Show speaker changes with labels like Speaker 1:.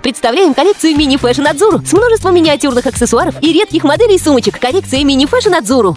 Speaker 1: Представляем коллекцию мини-фэшн Адзуру с множеством миниатюрных аксессуаров и редких моделей сумочек. Коллекция мини-фэшн Адзуру.